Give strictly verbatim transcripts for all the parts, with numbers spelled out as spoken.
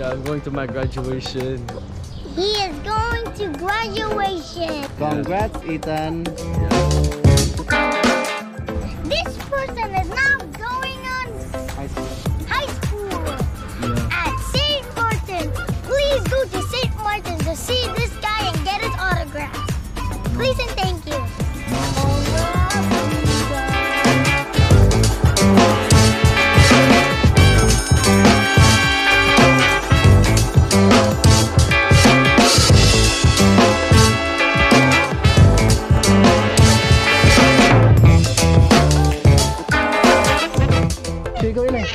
Yeah, I'm going to my graduation. He is going to graduation. Congrats, Ethan. Yeah. This person is now going on High school. high school Yeah. at Saint Martin. Please go to Saint Martin to see this guy and get his autograph. Please and thank you. Sige, gawin na.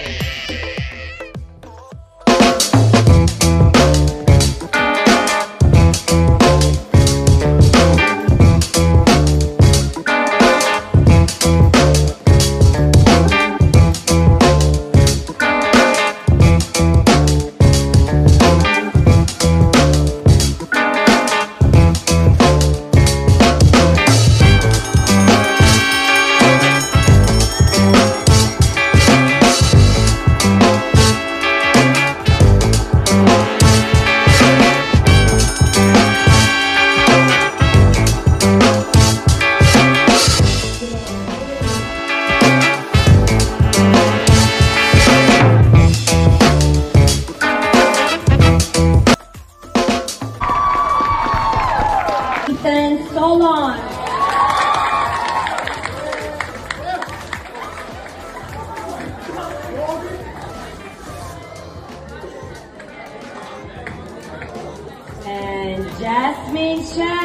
Ethan Solon. And Jasmine Chan.